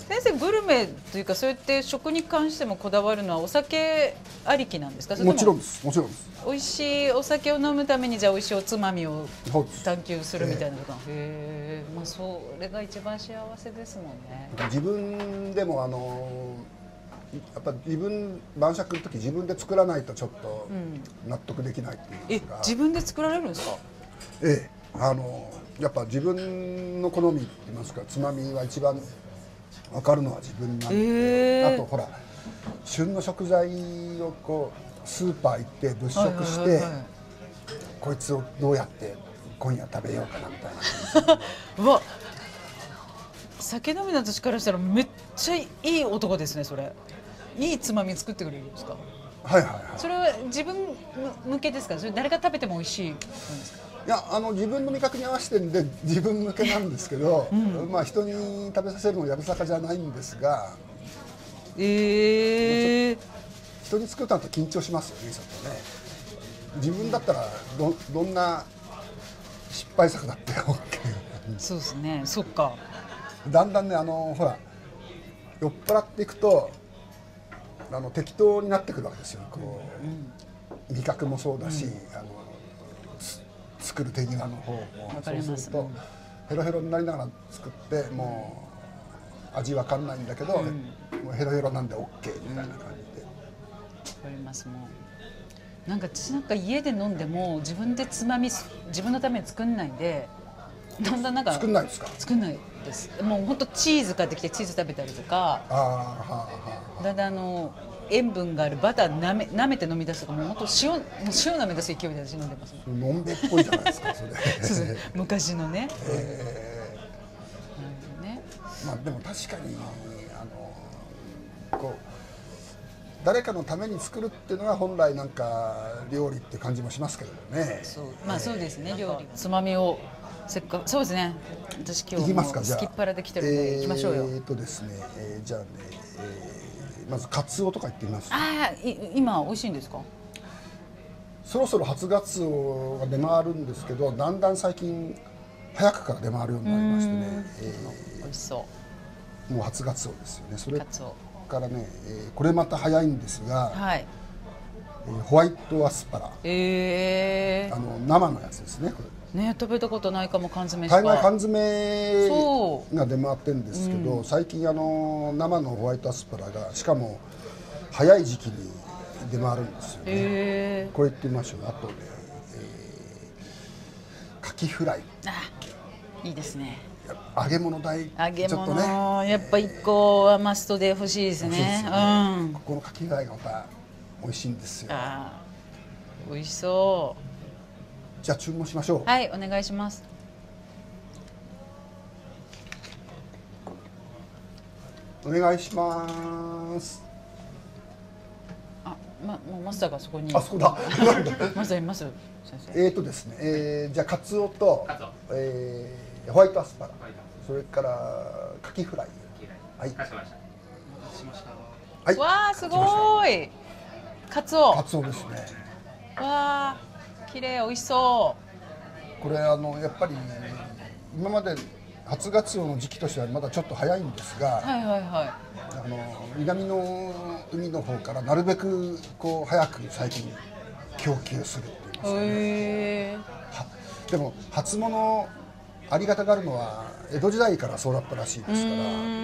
先生グルメというかそうやって食に関してもこだわるのはお酒ありきなんですか？それともちろんです。もちろんです。 美味しいお酒を飲むためにじゃあ美味しいおつまみをそうです。 探求するみたいなことなの。へえ、まあそれが一番幸せですもんね。 自分でもやっぱ自分晩酌の時自分で作らないとちょっと納得できないって言いますか。 自分で作られるんですか？ ええ、やっぱ自分の好みって言いますか、つまみは一番分かるのは自分なんで、あとほら旬の食材をこうスーパー行って物色して、こいつをどうやって今夜食べようかなみたいなうわ、酒飲みの私からしたらめっちゃいい男ですね。それいいつまみ作ってくれるんですか？ はいはいはい。 それは自分向けですか？それ誰が食べても美味しいんですか？ いや自分の味覚に合わせてるんで自分向けなんですけど、まあ人に食べさせるのやぶさかじゃないんですが、人に作ったのと緊張しますよね、ちょっとね。自分だったらどんな失敗作だって OK。 そうですね。そっか。 だんだんねほら酔っ払っていくと適当になってくるわけですよ。こう、味覚もそうだし、作る手際の方もそうするとヘロヘロになりながら作ってもう味わかんないんだけど、もうヘロヘロなんで OK みたいな感じで。わかります。もうなんか私なんか家で飲んでも自分でつまみ自分のために作んないで、だんだんなんか作んないですか？ 作んないです。もう本当チーズ買ってきてチーズ食べたりとか、だんだん塩分があるバター舐めて飲み出すとか、もう本当塩舐め出す勢いで私飲んでますもん。 のんべっぽいじゃないですかそれ。 そう昔のね。 まあでも確かにこう誰かのために作るっていうのは本来なんか料理って感じもしますけどね。 まあそうですね。料理つまみをせっかくそうですね。私今日もすきっ腹で来てるんで行きましょうよ。 ですね、じゃあね、まずカツオとか言ってみます。 今美味しいんですか？ そろそろ初ガツオが出回るんですけど、だんだん最近早くから出回るようになりましてね。 美味しそう。 もう初ガツオですよね。それからね、これまた早いんですが、ホワイトアスパラ、生のやつですね。これね、食べたことないかも。缶詰しか。 大概缶詰が出回ってるんですけど、最近生のホワイトアスパラがしかも早い時期に出回るんですよね。これいってみましょう。あとね、カキフライ。 いいですね。 揚げ物大ちょっとね、 やっぱ1個はマストで欲しいですね。 ここのカキフライがまた美味しいんですよ。 美味しそう。 じゃあ注文しましょう。 はい、お願いします。 お願いします。 もうマスターがそこに。 そうだ。 マスターいます。先生。ですね、じゃあカツオとホワイトアスパラ、それからカキフライ。はい。かしこまりました。はい。 わあ、すごい。カツオ。 カツオですね。 わあ、綺麗、美味しそう。 これやっぱり今まで初ガツオの時期としてはまだちょっと早いんですが、南の海の方からなるべくこう早く最近供給するって言いますかね。でも初物ありがたがるのは江戸時代からそうだったらしいですから、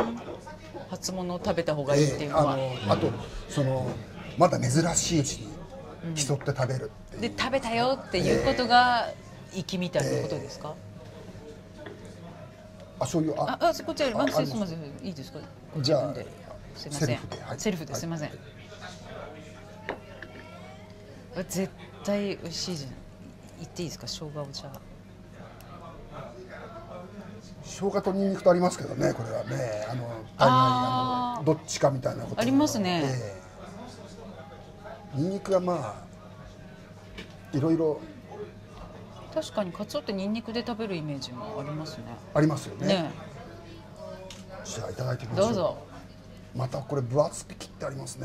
初物を食べた方がいいっていうのは、 あとまだ珍しいうちに競って食べるっていう、 で食べたよっていうことが粋みたいなことですか？ そういうこちらすみません、いいですか？ じゃあすみません、セルフですみません。絶対美味しいじゃん。言っていいですか？生姜をじゃあ。 生姜とニンニクとありますけどね、これはね、大概どっちかみたいなことありますね。 ニンニクはまあいろいろ。 確かにカツオってニンニクで食べるイメージもありますね。 ありますよね。じゃあいただいてみましょう。 どうぞ。 またこれ分厚く切ってありますね。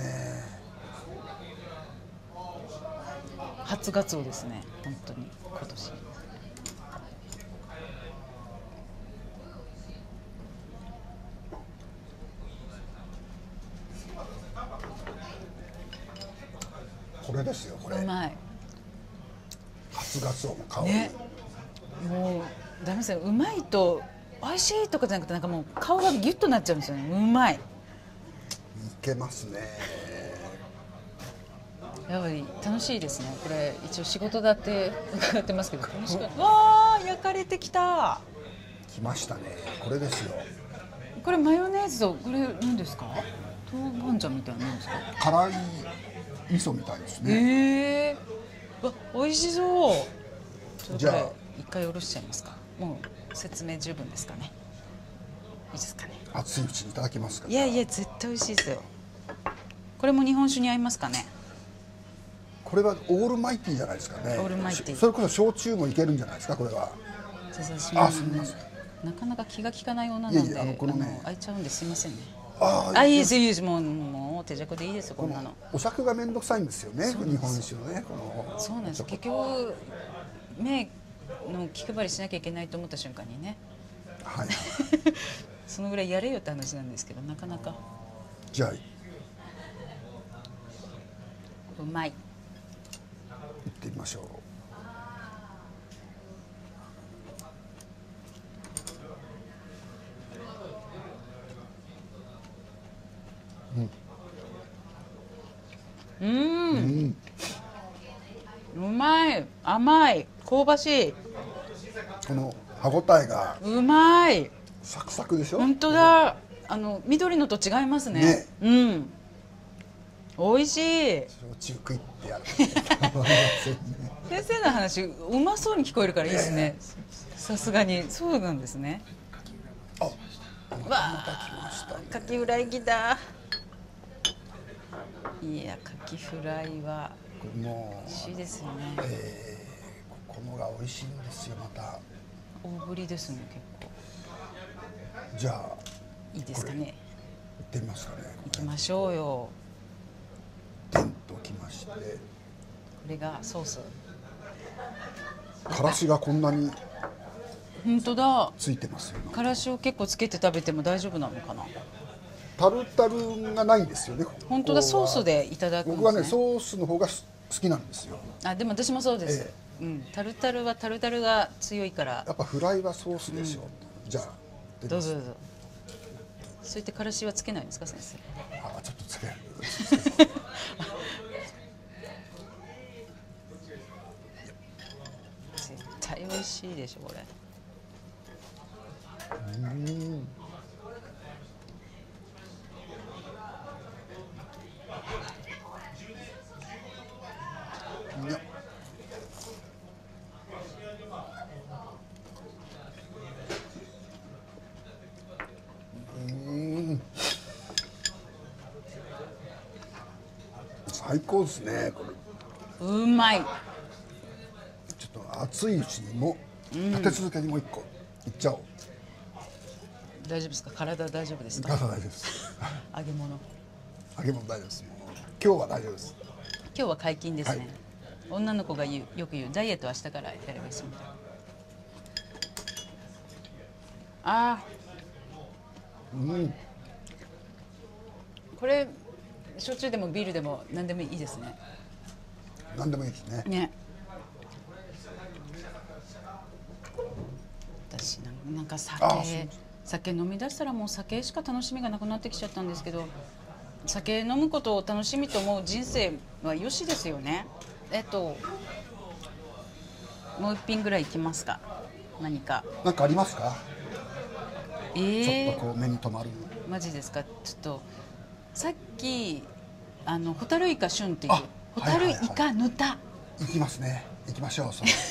初ガツオですね、本当に今年。 これですよこれ。 うまい。 初ガツオの香り、 ね、もうダメですよ。うまいと美味しいとかじゃなくて、なんかもう顔がギュッとなっちゃうんですよね。うまい。 いけますね。 やっぱり楽しいですね。これ一応仕事だって伺ってますけど、楽しかった。わあ、焼かれてきた。 きましたね。これですよ。 これマヨネーズとこれ何ですか？豆板醤みたいなのですか？ 辛い味噌みたいですね。 わ、美味しそう。 じゃあ一回おろしちゃいますか？もう説明十分ですかね。いいですかね。 熱いうちにいただきますか。 いやいや、絶対美味しいですよ。これも日本酒に合いますかね。 これはオールマイティーじゃないですかね。 オールマイティー。 それこそ焼酎もいけるんじゃないですかこれは。あ、すみません。 なかなか気が利かない女なんで、 このね、 開いちゃうんですいませんね。いいですいいです。もう手酌でいいですこんなの。 お酒が面倒くさいんですよね。日本酒のねこの。 そうなんです。結局目の気配りしなきゃいけないと思った瞬間にね。 はい。 そのぐらいやれよって話なんですけど、なかなか。 じゃあ。 うまい。 行ってみましょう。 うまい、甘い、香ばしい。 この歯ごたえがうまい。 サクサクでしょ。 本当だ。緑のと違いますね。うん。美味しい。 焼酎食いってやる。 先生の話うまそうに聞こえるからいいですね。さすがにそうなんですね。 あ、 わあ、カキフライきた。いや、カキフライは美味しいですよね。 ここのが美味しいんですよまた。 大ぶりですね結構。 じゃあいいですかね。 行ってみますかね。 行きましょうよ。 でんときまして。これがソース。 からしがこんなに。 本当だ。 ついてますよ。 からしを結構つけて食べても大丈夫なのかな。 タルタルがないんですよね。 本当だ。ソースでいただくんですね。 僕はねソースの方が好きなんですよ。 あ、でも私もそうです。タルタルはタルタルが強いから。 やっぱフライはソースでしょ。じゃあどうぞどうぞ。そういってからしはつけないんですか先生。 あ、ちょっとつける。 絶対美味しいでしょこれ。 最高ですねこれ。うまい。 ちょっと熱いうちにも立て続けにもう一個いっちゃおう。 大丈夫ですか？体大丈夫ですか？ 体大丈夫です。 揚げ物大丈夫です。今日は大丈夫です。 今日は解禁ですね。女の子がよく言うダイエットは明日からやればいいですみたいな。これ焼酎でもビールでも何でもいいですね。 何でもいいですね。 ね。私なんか酒飲み出したらもう酒しか楽しみがなくなってきちゃったんですけど、酒飲むことを楽しみと思う人生はよしですよね。もう一品ぐらいいきますか。何かありますか？ちょっとこう目に留まる。 マジですか？ちょっとさっきホタルイカ旬っていうホタルイカぬた。 行きますね。行きましょう。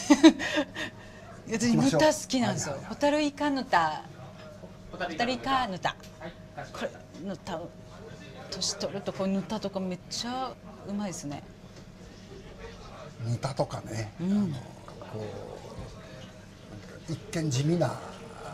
私ぬた好きなんですよ。ホタルイカぬた。ホタルイカぬた。これぬた年取るとこうぬたとかめっちゃうまいですね。 ぬたとかね。こう一見地味な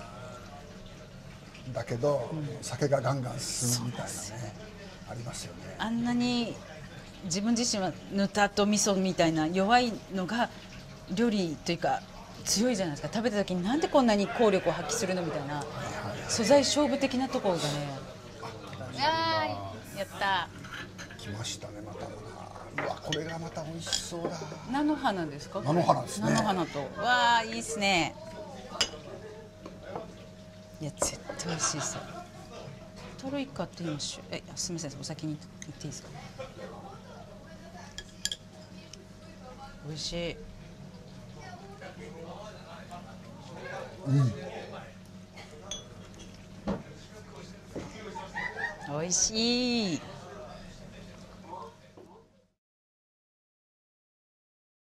だけど、酒がガンガン進むみたいなねありますよね。 あんなに自分自身はぬたと味噌みたいな弱いのが料理というか強いじゃないですか。食べた時になんでこんなに効力を発揮するのみたいな素材勝負的なところがね。やった。 来ましたねまた。うわこれがまた美味しそうだ。 菜の花ですか？ 菜の花ですね。 菜の花と、わあいいですね。いや絶対美味しいですよ。トロイカって今すみません、お先に言っていいですか？美味しい。美味しい。